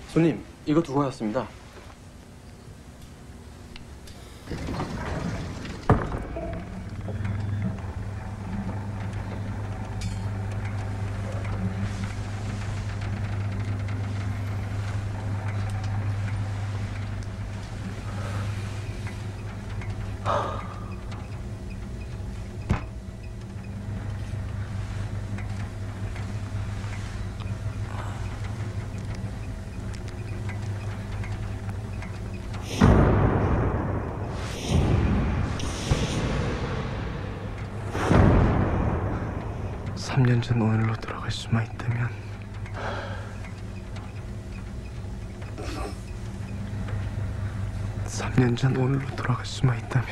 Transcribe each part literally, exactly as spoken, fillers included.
손님, 이거 두고 왔습니다. 삼 년 전 오늘로 돌아갈 수만 있다면 삼 년 전 오늘로 돌아갈 수만 있다면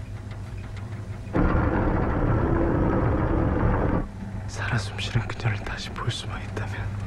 살아 숨쉬는 그녀를 다시 볼 수만 있다면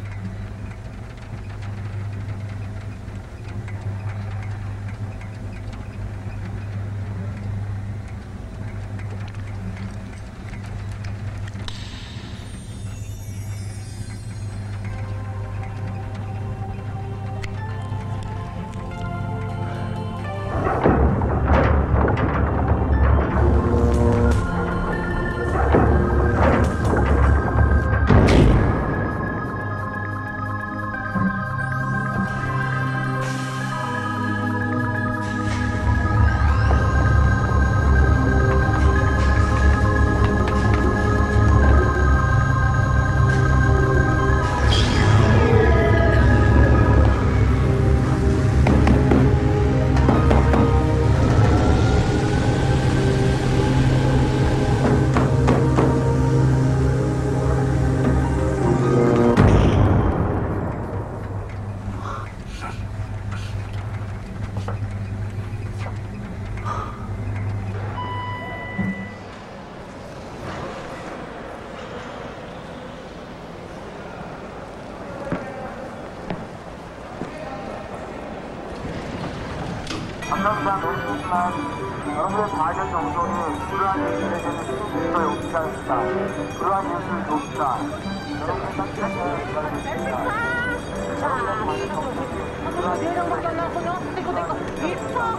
감사합니다. 노릇했지만 여러분의 작은 정성이 불우한 뉴스에게는 신기가 오기가 합니다. 불우한 뉴스를 돕시다. 여러분의 따뜻한 기다리겠습니다. 여러분의 작은 정성이 불우한 뉴스를 돕시다. 불우한 뉴스를 돕시다.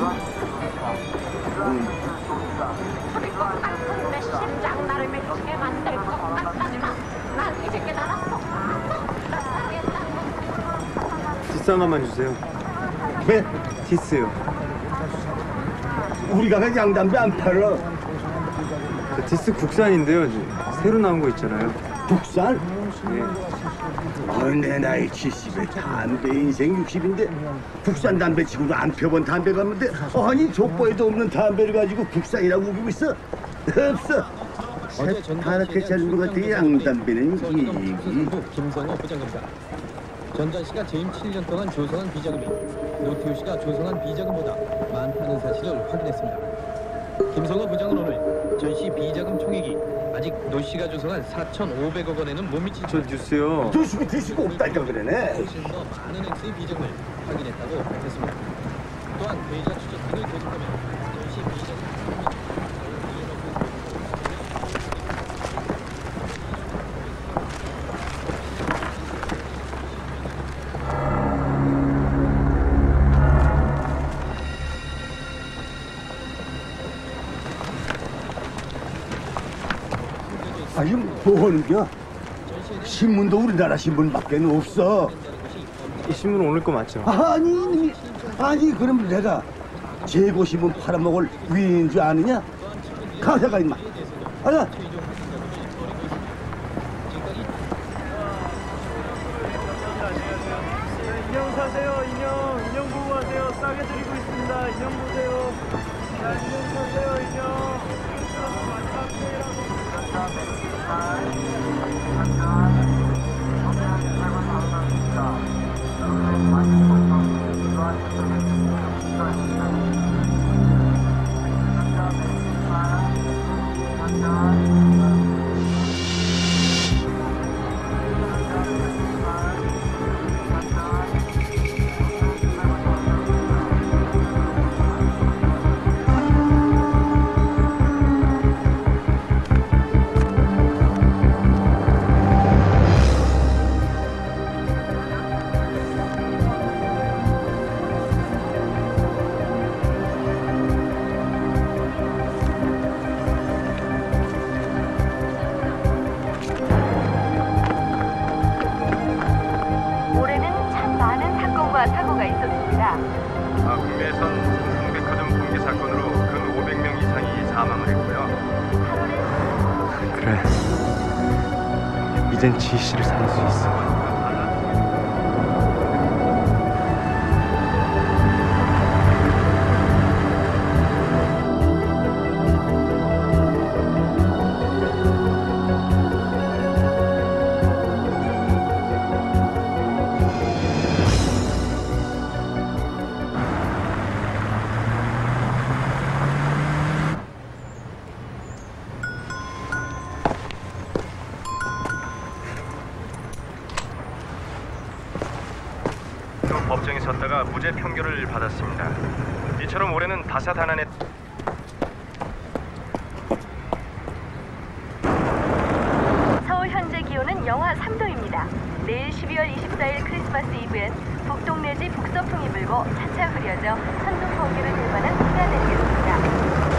불우한 뉴스를 돕시다. 우리 것 같은데 심장 나를 미치게 만들 것 같다지만 난 이제 깨달았어. 디스 하나만 주세요. 네? 디스요. 우리가 그 양담배 안 팔러. 저 디스 국산인데요. 지금 새로 나온 거 있잖아요. 국산? 예. 어, 내 나이 칠십에 담배 인생 육십인데 국산 담배 치고도 안 펴본 담배가 없는데 아니 족보에도 없는 담배를 가지고 국산이라고 우기고 있어? 없어. 하얗게 젊은 것 같은 양담배는 이기. 김성호 부장검사. 전전 씨가 재임 칠 년 동안 조성한 비자금이 노태우 씨가 조성한 비자금보다 많다는 사실을 확인했습니다. 김성호 부장은 오늘 전 씨 비자금 총액이 아직 노 씨가 조성한 사천오백억 원에는 못 미칠 저 뉴스요. 조식이 드시고 없다니까 그러네. 훨씬 더 많은 액수의 비자금을 확인했다고 밝혔습니다. 또한 배자 추적 등을 계속하면 전 씨 비자금 아니 뭐 하는겨? 신문도 우리나라 신문밖에 없어. 이 신문 오늘 거 맞죠? 아니 이놈이 아니 그럼 내가 재고 신문 팔아먹을 위인 줄 아느냐? 가세가 임마. 아야. 인형 사세요. 인형. 인형 보고 가세요. 싸게 드리고 있습니다. 인형 보세요. 자, 인형 사세요. 인형. 마지막 세일하고. 있습니다. 아, 국내에선 삼성백화점 붕괴 사건으로 근 오백 명 이상이 사망을 했고요. 그래. 이젠 지희 씨를 살릴 수 있어. 법정에 섰다가 무죄 판결을 받았습니다. 이처럼 올해는 다사다난의 서울 현재 기온은 영하 삼 도입니다. 내일 십이월 이십사일 크리스마스 이브엔 북동 내지 북서풍이 불고 차차 흐려져 천둥 번개를 들만한 비가 내리겠습니다.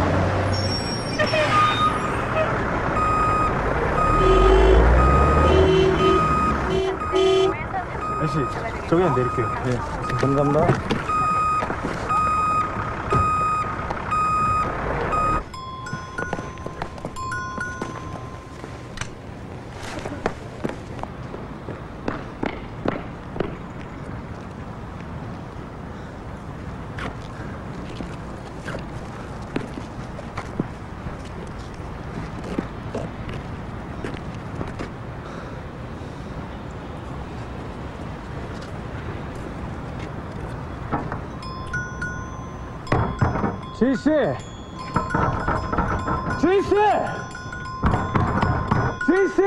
아저씨, 저기 그냥 내릴게요. 네, 감사합니다. 지희 씨! 지희 씨! 지희 씨!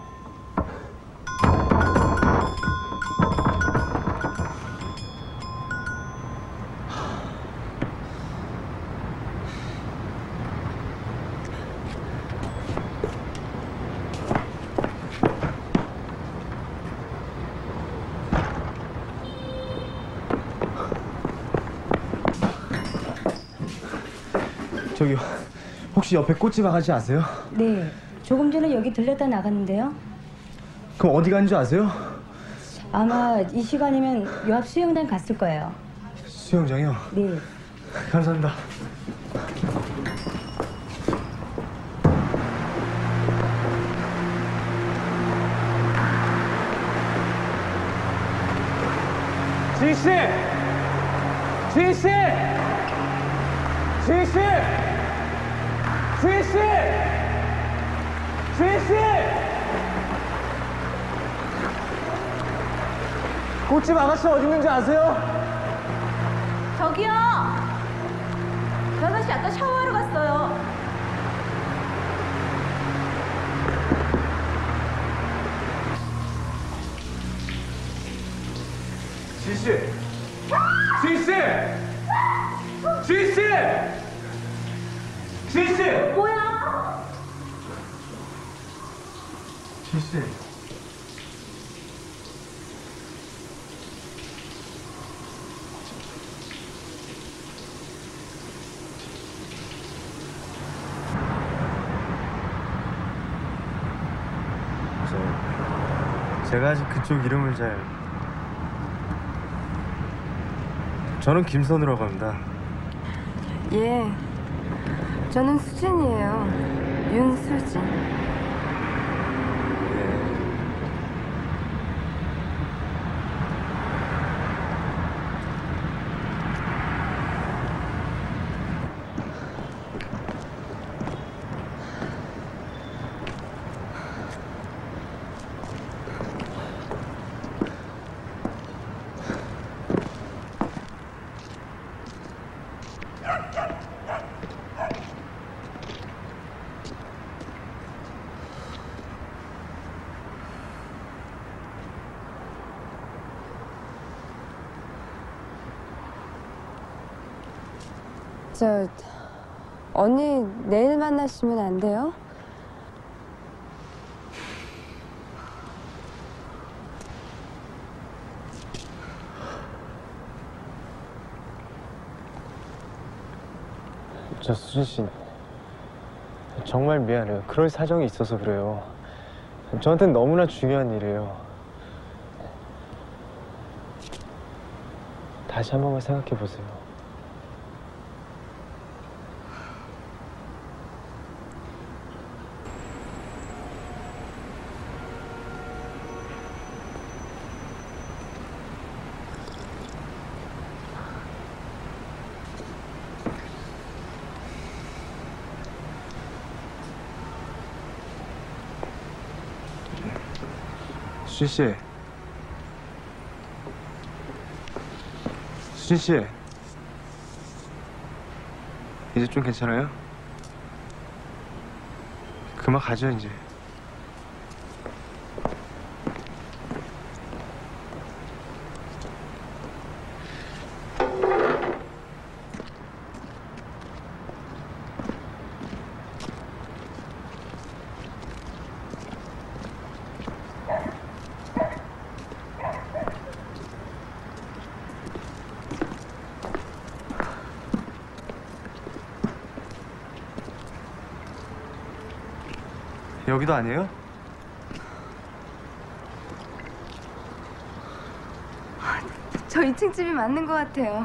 저기요, 혹시 옆에 꽃집 아가씨 아세요? 네, 조금 전에 여기 들렸다 나갔는데요. 그럼 어디 가는 줄 아세요? 아마 이 시간이면 요 앞 수영장 갔을 거예요. 수영장이요? 네. 감사합니다. 지희 씨! 지희 씨! 지희 씨! 지희 씨! 지희 씨! 꽃집 아가씨 어디 있는지 아세요? 저기요! 저 아가씨 아까 샤워하러 갔어요. 지희 씨! 지희 씨! 지희 씨! 지희 씨! 뭐야? 지희 씨. 저, 제가 아직 그쪽 이름을 잘... 저는 김선우라고 합니다. 예, 저는 수진이에요. 윤수진. 저 언니 내일 만나시면 안 돼요? 저 수진 씨 정말 미안해요. 그럴 사정이 있어서 그래요. 저한테는 너무나 중요한 일이에요. 다시 한 번만 생각해 보세요. 수진 씨. 수진 씨. 이제 좀 괜찮아요? 그만 가죠, 이제. 여기도 아니에요? 저 이 층 집이 맞는 것 같아요.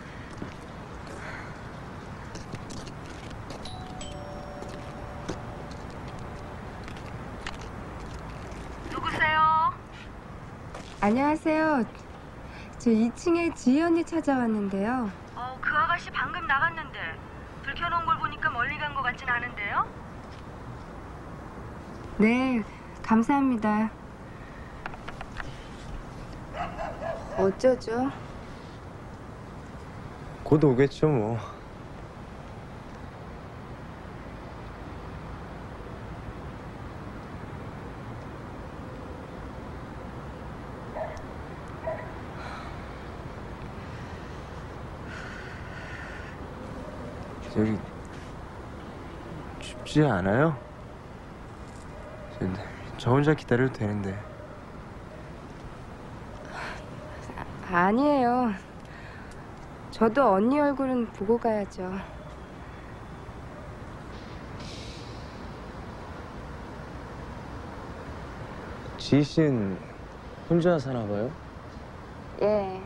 누구세요? 안녕하세요. 저 이 층에 지희 언니 찾아왔는데요. 어, 그 아가씨 방금 나갔는데 불 켜놓은 걸 보니까 멀리 간 것 같진 않은데요? 네, 감사합니다. 어쩌죠? 곧 오겠죠, 뭐. 저기 춥지 않아요? 저, 저 혼자 기다려도 되는데. 아니에요. 저도 언니 얼굴은 보고 가야죠. 지희 씨는 혼자 사나 봐요? 예.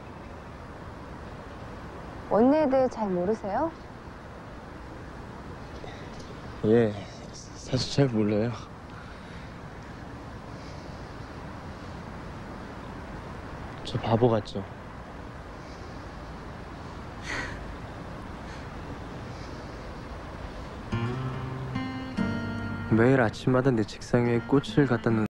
언니에 대해 잘 모르세요? 예, 사실 잘 몰라요. 저 바보 같죠? 매일 아침마다 내 책상 위에 꽃을 갖다 놓는